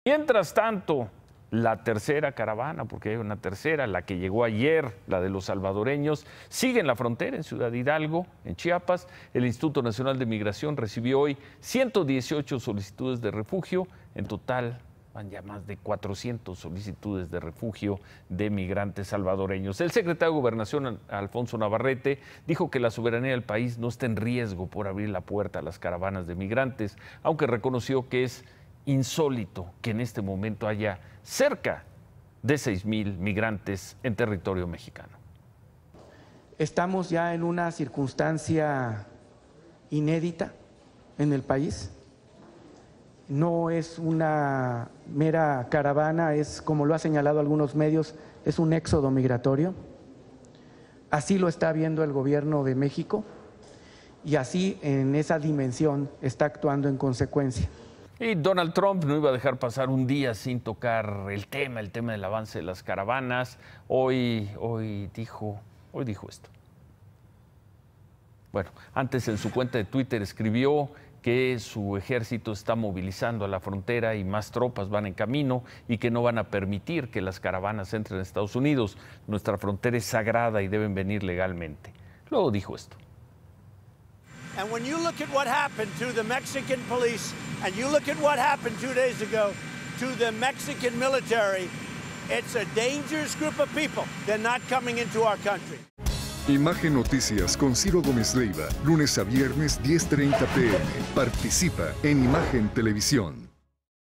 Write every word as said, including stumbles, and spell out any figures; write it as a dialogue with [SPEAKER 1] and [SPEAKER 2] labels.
[SPEAKER 1] Mientras tanto, la tercera caravana, porque hay una tercera, la que llegó ayer, la de los salvadoreños, sigue en la frontera, en Ciudad Hidalgo, en Chiapas. El Instituto Nacional de Migración recibió hoy ciento dieciocho solicitudes de refugio. En total, van ya más de cuatrocientas solicitudes de refugio de migrantes salvadoreños. El secretario de Gobernación, Alfonso Navarrete, dijo que la soberanía del país no está en riesgo por abrir la puerta a las caravanas de migrantes, aunque reconoció que es insólito que en este momento haya cerca de seis mil migrantes en territorio mexicano.
[SPEAKER 2] Estamos ya en una circunstancia inédita en el país. No es una mera caravana, es, como lo ha señalado algunos medios, es un éxodo migratorio. Así lo está viendo el gobierno de México y así en esa dimensión está actuando en consecuencia.
[SPEAKER 1] Y Donald Trump no iba a dejar pasar un día sin tocar el tema, el tema del avance de las caravanas. Hoy, hoy, dijo, hoy dijo esto. Bueno, antes en su cuenta de Twitter escribió que su ejército está movilizando a la frontera y más tropas van en camino y que no van a permitir que las caravanas entren a Estados Unidos. Nuestra frontera es sagrada y deben venir legalmente. Luego dijo esto.
[SPEAKER 3] And when you look at what happened to the Mexican police, and you look at what happened two days ago to the Mexican military, it's a dangerous group of people. They're not coming into our country.
[SPEAKER 4] Imagen Noticias con Ciro Gómez Leiva, lunes a viernes diez treinta p m Participa en Imagen Televisión.